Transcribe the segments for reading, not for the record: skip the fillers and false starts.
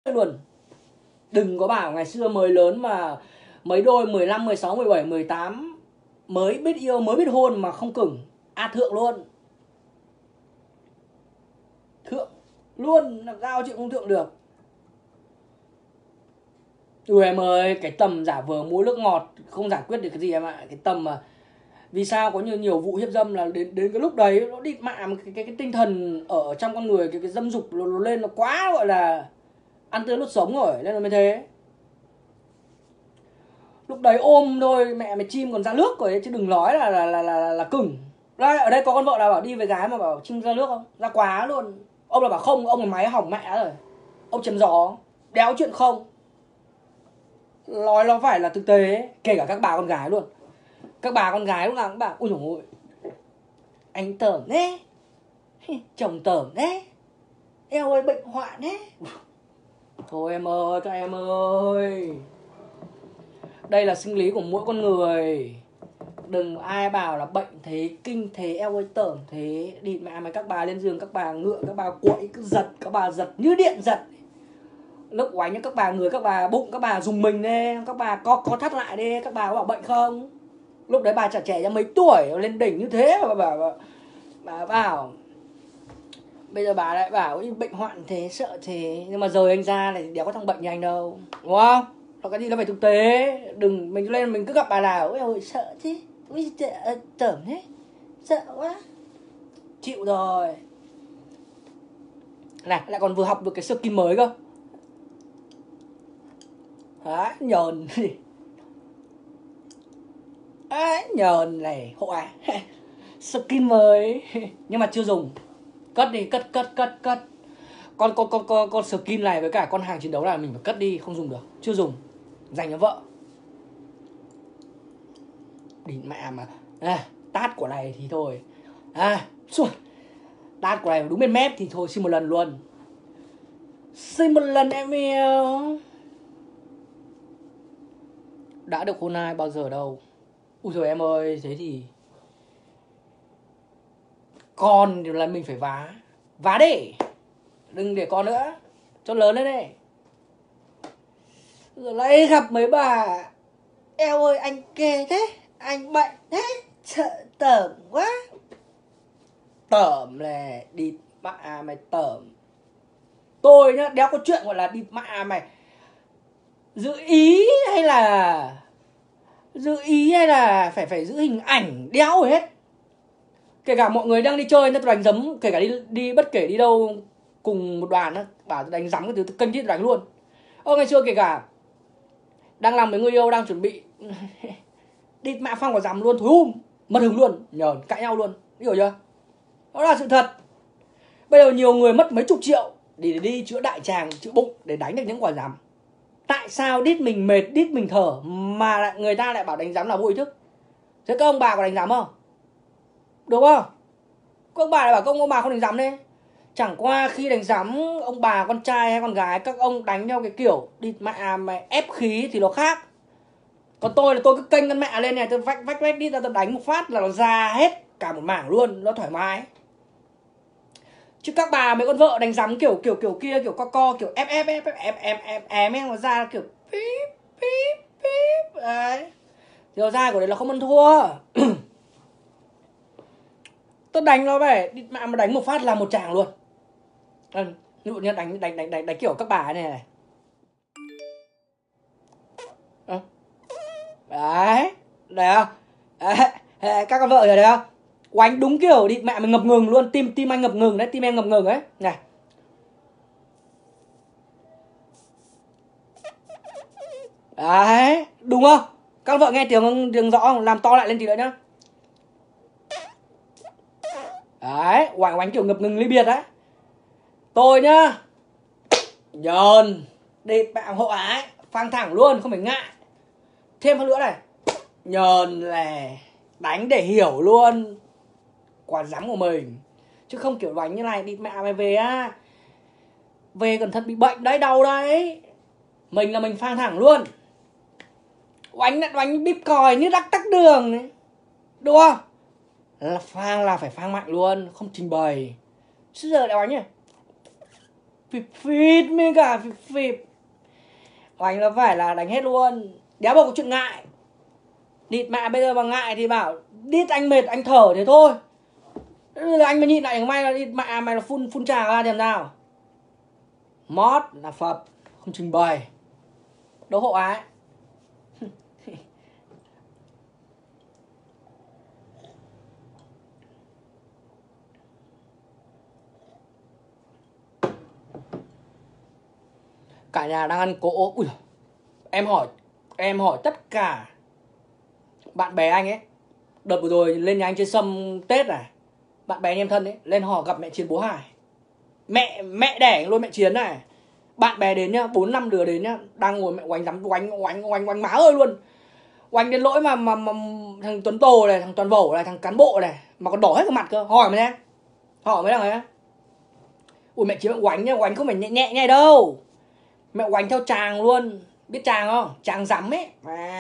luôn. Đừng có bảo ngày xưa mới lớn mà mấy đôi 15, 16, 17, 18 mới biết yêu, mới biết hôn mà không cứng. Thượng luôn. Thượng luôn, làm sao chuyện không thượng được. Em ơi, cái tầm giả vờ mua nước ngọt không giải quyết được cái gì em ạ. Cái tầm mà vì sao có nhiều vụ hiếp dâm là đến cái lúc đấy nó địt mạ cái tinh thần ở trong con người, cái dâm dục nó lên nó quá gọi là ăn tươi nuốt sống rồi nên là mới thế. Lúc đấy ôm thôi mẹ mày chim còn ra nước rồi chứ đừng nói là cứng. Đây, ở đây có con vợ nào bảo đi với gái mà bảo chim ra nước không? Ra quá luôn. Ông là bảo không, ông là máy hỏng mẹ rồi. Ông chém gió, đéo chuyện không. Nói nó phải là thực tế, kể cả các bà con gái luôn. Các bà con gái lúc nào cũng bảo ui dồi ôi, anh tởm thế, chồng tởm thế, eo ơi bệnh hoạn thế. Thôi em ơi, các em ơi, đây là sinh lý của mỗi con người. Đừng ai bảo là bệnh thế, kinh thế, eo ơi tởm thế. Đi mẹ mày các bà lên giường, các bà ngựa, các bà quậy, cứ giật, các bà giật như điện giật. Lúc oánh các bà người, các bà bụng, các bà dùng mình đi, các bà co thắt lại đi, các bà có bảo bệnh không? Lúc đấy bà chả trẻ ra mấy tuổi lên đỉnh như thế mà bà bảo bây giờ bà lại bảo bệnh hoạn thế, sợ thế. Nhưng mà rời anh ra này đéo có thằng bệnh như anh đâu, đúng không? Nó cái gì nó phải thực tế. Đừng mình lên mình cứ gặp bà nào ôi ôi sợ chứ, ôi tởm thế, sợ quá, chịu rồi. Này lại còn vừa học được cái skin mới cơ. Đấy, nhờn gì. Đấy, nhờn này hộ à. Skin mới nhưng mà chưa dùng. Cất đi, cất. Con skin này với cả con hàng chiến đấu này mình phải cất đi, không dùng được, chưa dùng, dành cho vợ. Đỉnh mẹ mà tát của này thì thôi. Tát của này đúng bên mép thì thôi xin một lần luôn. Xin một lần em yêu. Đã được hôn ai bao giờ đâu. Ui giời em ơi, thế thì con thì là mình phải vá đi. Đừng để con nữa, cho lớn lên đây. Rồi lại gặp mấy bà eo ơi anh kê thế, anh bệnh thế, sợ tởm quá. Tởm này, địt mạ mày tởm. Tôi nhá, đéo có chuyện gọi là địt mạ mày giữ ý hay là phải giữ hình ảnh đéo rồi hết. Kể cả mọi người đang đi chơi tôi đánh giấm, kể cả đi bất kể đi đâu cùng một đoàn á, bảo tôi đánh giấm cái thứ kênh thiết đánh luôn. Ngày xưa kể cả đang làm với người yêu, đang chuẩn bị đi mạ phăng vào giấm luôn, thối mất hứng luôn, nhờn cãi nhau luôn, hiểu chưa? Đó là sự thật. Bây giờ nhiều người mất mấy chục triệu để đi chữa đại tràng, chữa bụng để đánh được những quả giấm. Tại sao đít mình mệt, đít mình thở mà người ta lại bảo đánh giấm là vô ý thức? Thế các ông bà có đánh giấm không? Đúng không? Các ông bà lại bảo các ông bà không đánh giấm đấy. Chẳng qua khi đánh giấm, ông bà, con trai hay con gái, các ông đánh theo cái kiểu địt mẹ mày ép khí thì nó khác. Còn tôi là tôi cứ kênh con mẹ lên này, tôi vách đi ra tôi đánh một phát là nó ra hết cả một mảng luôn, nó thoải mái. Chứ các bà mấy con vợ đánh giấm kiểu kia, kiểu co kiểu em nó ra kiểu píp đấy. Thì ra của đấy là không ăn thua. Tôi đánh nó về mà đánh một phát là một tràng luôn. Ví dụ như đánh kiểu các bà này. Đấy, đấy không? Đấy, các con vợ rồi đấy không? Oánh đúng kiểu đi mẹ mình ngập ngừng luôn, tim anh ngập ngừng đấy, tim em ngập ngừng ấy. Này. Đấy, đúng không? Các vợ nghe tiếng rõ không? Làm to lại lên tí nữa nhá. Đấy, oánh kiểu ngập ngừng ly biệt đấy. Tôi nhá, nhờn đi bạn hộ ái, phang thẳng luôn, không phải ngại. Thêm hơn nữa này, nhờn này, đánh để hiểu luôn quả giấm của mình. Chứ không kiểu đánh như này, đi mẹ mày về á, về cẩn thận bị bệnh đấy, đau đấy. Mình là mình phang thẳng luôn. Oánh bíp còi như đắc tắc đường ấy, đúng không? Là phang là phải phang mạnh luôn, không trình bày. Chứ giờ lại oánh nhỉ? phịp phịt mới cả phịp phịp. Oanh là phải là đánh hết luôn. Đéo bao có chuyện ngại. Địt mẹ bây giờ mà ngại thì bảo đít anh mệt anh thở thế thôi. Anh mà nhịn lại may là địt mẹ mày là phun trà ra thì làm nào. Mót là Phật, không trình bày. Đấu hộ ái. Cả nhà đang ăn cỗ. Ui, em hỏi tất cả bạn bè anh ấy. Đợt vừa rồi lên nhà anh chơi sâm Tết này, bạn bè anh em thân ấy lên hỏi gặp mẹ Chiến bố Hải. Mẹ đẻ luôn mẹ Chiến này. Bạn bè đến nhá, 4-5 đứa đến nhá, đang ngồi mẹ oánh lắm, oánh má ơi luôn. Oánh đến lỗi mà thằng Tuấn Tồ này, thằng Toàn Vẩu này, thằng cán bộ này mà còn đỏ hết cả mặt cơ. Hỏi mày xem. Hỏi mấy thằng ấy. Ui mẹ Chiến oánh nhá, oánh không phải nhẹ nhẹ đâu. Mẹ oánh theo chàng luôn. Biết chàng không? Chàng rắm ấy.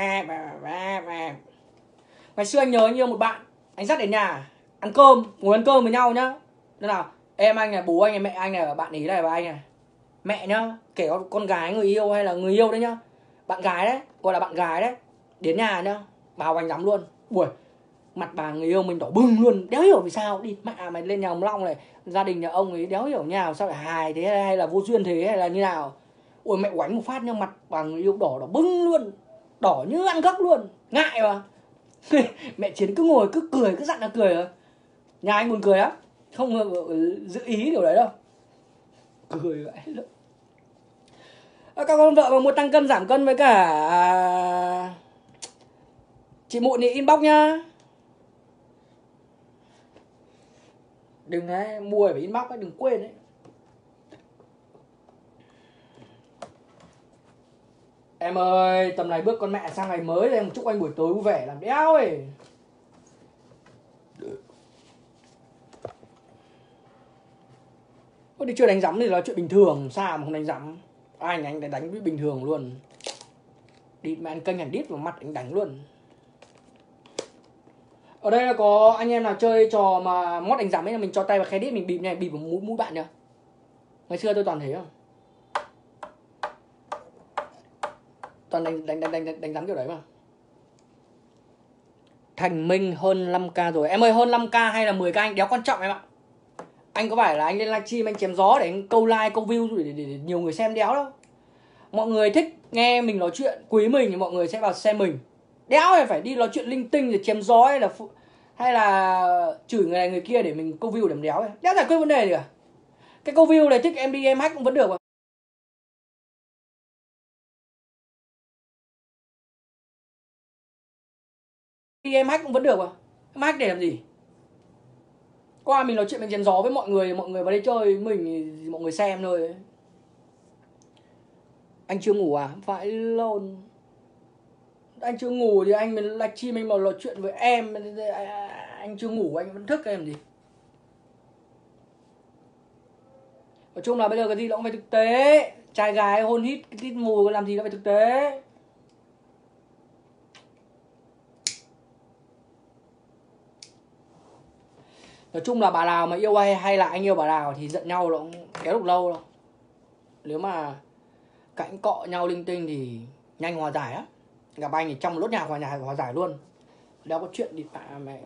Ngày xưa anh nhớ anh yêu một bạn, anh dắt đến nhà ăn cơm, ngồi ăn cơm với nhau nhá. Thế nào? Em anh này, bố anh này, mẹ anh này, bạn ý này và anh này. Mẹ nhá, kể con gái người yêu hay là người yêu đấy nhá. Bạn gái đấy, gọi là bạn gái đấy. Đến nhà nhá, bao anh lắm luôn. Ui, mặt bà người yêu mình đỏ bừng luôn. Đéo hiểu vì sao. Đi mẹ mày lên nhà ông Long này, gia đình nhà ông ấy đéo hiểu nhau. Sao lại hài thế hay là vô duyên thế hay là như nào. Ui mẹ oánh một phát nhá, mặt bà người yêu đỏ bừng luôn. Đỏ như ăn gấc luôn. Ngại mà. Mẹ Chiến cứ ngồi cứ cười, cứ dặn là cười rồi. Nhà anh buồn cười á. Không giữ ý điều đấy đâu. Cười vậy đó. Các con vợ mà muốn tăng cân giảm cân với cả chị Mụn thì inbox nhá. Đừng đấy, mua phải inbox ấy, đừng quên đấy. Em ơi, tầm này bước con mẹ sang ngày mới em chúc anh buổi tối vui vẻ làm đéo ấy. Có đi chưa đánh giấm thì là chuyện bình thường, sao mà không đánh giấm. Anh đánh bình thường luôn. Đi mà ăn kênh hẳn đít vào mặt anh đánh luôn. Ở đây là có anh em nào chơi trò mà mót đánh giấm ấy, mình cho tay vào khe đít mình bịp này, bịp vào mũi bạn nhá. Ngày xưa tôi toàn thế không? Toàn đánh giấm kiểu đấy mà. Thành Minh hơn 5k rồi. Em ơi, hơn 5k hay là 10k anh đéo quan trọng em ạ. Anh có phải là anh lên livestream anh chém gió để anh câu like, câu view để nhiều người xem đéo đâu. Mọi người thích nghe mình nói chuyện, quý mình thì mọi người sẽ vào xem mình. Đéo phải đi nói chuyện linh tinh rồi chém gió hay là chửi người này người kia để mình câu view để đéo ấy. Đéo giải quyết vấn đề gì cả. Cái câu view này thích em đi em hack cũng vẫn được mà. Đi em hack cũng vẫn được mà. Em hack để làm gì? Qua mình nói chuyện mình chém gió với mọi người vào đây chơi mình thì mọi người xem thôi. Anh chưa ngủ à? Phải lồn. Anh chưa ngủ thì anh mình livestream anh mà nói chuyện với em. Anh chưa ngủ anh vẫn thức em gì. Nói chung là bây giờ cái gì nó cũng phải thực tế. Trai gái hôn hít tít mù làm gì nó phải thực tế. Nói chung là bà nào mà yêu hay là anh yêu bà nào thì giận nhau nó cũng kéo được lâu đâu. Nếu mà cãi cọ nhau linh tinh thì nhanh hòa giải á. Gặp anh thì trong một lốt nhà hòa giải luôn. Đéo có chuyện đi mẹ.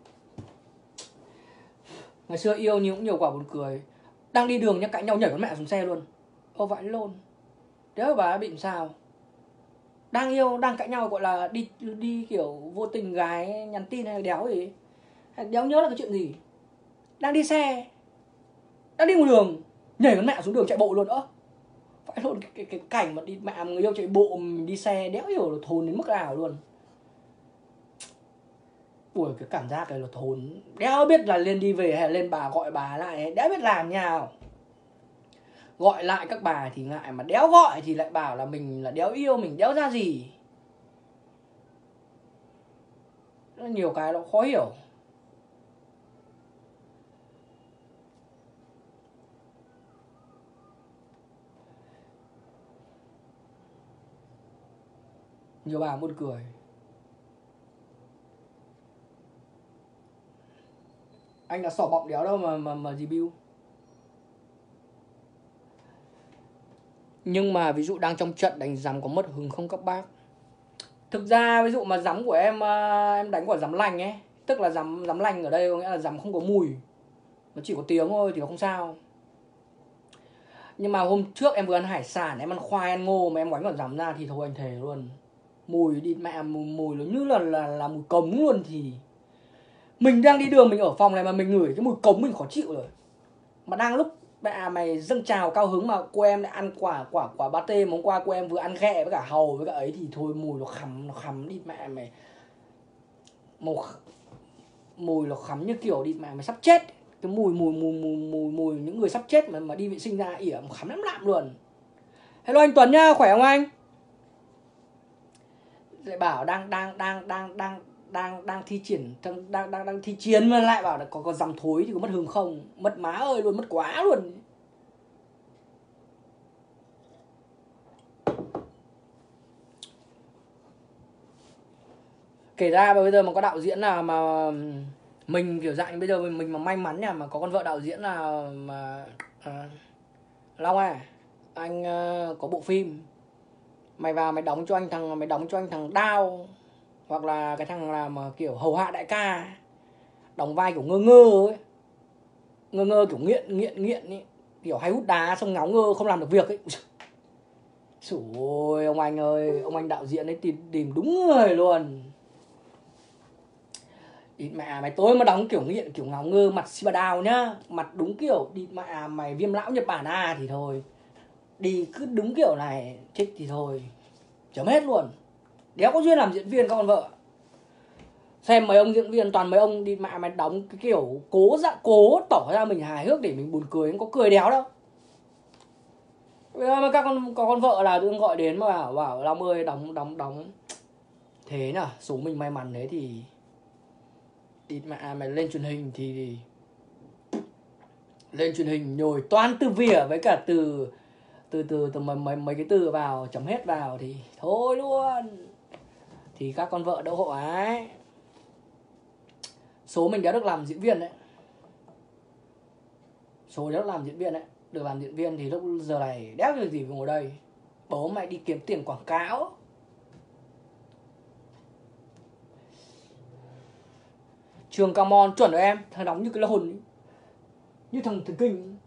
Ngày xưa yêu nhưng cũng nhiều quả buồn cười. Đang đi đường nhá, cãi nhau nhảy con mẹ xuống xe luôn. Ô vãi lôn. Đéo bà bị làm sao. Đang yêu, đang cãi nhau gọi là đi kiểu vô tình gái nhắn tin hay đéo gì. Đéo nhớ là cái chuyện gì. Đang đi xe, đang đi một đường, nhảy con mẹ xuống đường chạy bộ luôn. Phải luôn cái cảnh mà đi mẹ người yêu chạy bộ mình đi xe đéo hiểu là thốn đến mức nào luôn. Ui cái cảm giác này là thốn. Đéo biết là lên đi về hay là lên bà gọi bà lại, đéo biết làm nhau. Gọi lại các bà thì ngại, mà đéo gọi thì lại bảo là mình là đéo yêu, mình đéo ra gì. Nhiều cái nó khó hiểu. Nhiều bà buồn cười. Anh là sỏ bọng đéo đâu mà review. Nhưng mà ví dụ đang trong trận đánh giám có mất hứng không các bác? Thực ra ví dụ mà giám của em đánh quả giám lành ấy, tức là giám lành ở đây có nghĩa là giám không có mùi, nó chỉ có tiếng thôi thì nó không sao. Nhưng mà hôm trước em vừa ăn hải sản, em ăn khoai ăn ngô mà em oánh quả giám ra thì thôi anh thề luôn, mùi đi mẹ, mùi nó như là mùi cống luôn. Thì mình đang đi đường, mình ở phòng này mà mình ngửi cái mùi cống mình khó chịu rồi. Mà đang lúc mày dâng trào cao hứng mà cô em lại ăn quả pate mà hôm qua cô em vừa ăn ghẹ với cả hàu với cả ấy thì thôi mùi nó khắm đi mẹ mày. Mùi nó khắm như kiểu đi mẹ mày sắp chết. Cái mùi những người sắp chết mà đi vệ sinh ra ỉa khắm lắm lạm luôn. Hello anh Tuấn nhá, khỏe không anh? Lại bảo đang thi triển đang thi chiến mà lại bảo là có dằm thối thì có mất hứng không? Mất má ơi luôn, mất quá luôn. Kể ra bây giờ mà có đạo diễn nào mà mình kiểu dạng bây giờ mình mà may mắn nha, mà có con vợ đạo diễn nào mà Long à, anh có bộ phim mày vào mày đóng cho anh thằng Đao, hoặc là cái thằng là mà kiểu hầu hạ đại ca, đóng vai kiểu ngơ ngơ ấy, ngơ kiểu nghiện ấy, kiểu hay hút đá xong ngáo ngơ không làm được việc ấy. Trời ơi ông anh ơi, ông anh đạo diễn ấy tìm đúng người luôn. Địt mẹ mày tối mà đóng kiểu nghiện kiểu ngáo ngơ mặt si bà đào nhá, mặt đúng kiểu địt mẹ mày viêm lão Nhật Bản thì thôi, đi cứ đúng kiểu này thích thì thôi chấm hết luôn. Đéo có duyên làm diễn viên các con vợ. Xem mấy ông diễn viên toàn mấy ông đi mẹ mày đóng cái kiểu cố tỏ ra mình hài hước để mình buồn cười, không có cười đéo đâu. Bây giờ mà các con vợ là đương gọi đến mà bảo Long ơi đóng thế nào số mình may mắn đấy thì đi mẹ mày lên truyền hình thì lên truyền hình nhồi toán từ vỉa với cả từ mấy cái từ vào chấm hết vào thì thôi luôn, thì các con vợ đỡ hộ ấy. Số mình đã được làm diễn viên đấy, số đã được làm diễn viên đấy, được làm diễn viên thì lúc giờ này đéo việc gì ngồi đây, bố mày đi kiếm tiền quảng cáo. Trường Cam On chuẩn rồi em, thằng đóng như cái hồn ấy. Như thằng thần kinh.